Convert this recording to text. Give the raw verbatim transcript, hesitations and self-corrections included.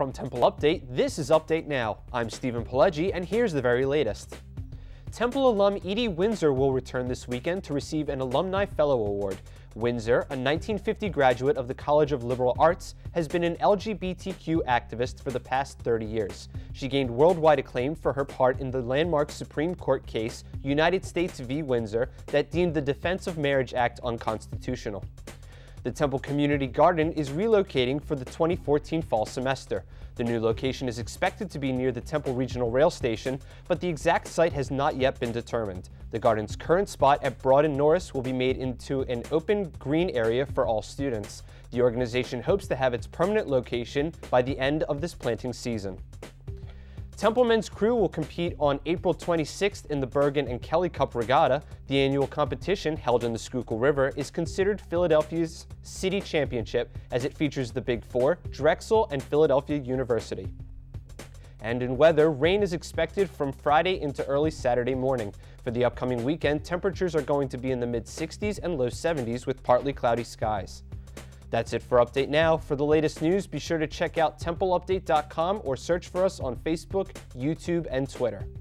From Temple Update, this is Update Now. I'm Stephen Pileggi, and here's the very latest. Temple alum Edie Windsor will return this weekend to receive an Alumni Fellow Award. Windsor, a nineteen fifty graduate of the College of Liberal Arts, has been an L G B T Q activist for the past thirty years. She gained worldwide acclaim for her part in the landmark Supreme Court case, United States v. Windsor, that deemed the Defense of Marriage Act unconstitutional. The Temple Community Garden is relocating for the twenty fourteen fall semester. The new location is expected to be near the Temple Regional Rail Station, but the exact site has not yet been determined. The garden's current spot at Broad and Norris will be made into an open green area for all students. The organization hopes to have its permanent location by the end of this planting season. Temple men's crew will compete on April twenty-sixth in the Bergen and Kelly Cup Regatta. The annual competition, held in the Schuylkill River, is considered Philadelphia's city championship as it features the Big Four, Drexel, and Philadelphia University. And in weather, rain is expected from Friday into early Saturday morning. For the upcoming weekend, temperatures are going to be in the mid sixties and low seventies with partly cloudy skies. That's it for Update Now. For the latest news, be sure to check out temple update dot com or search for us on Facebook, YouTube, and Twitter.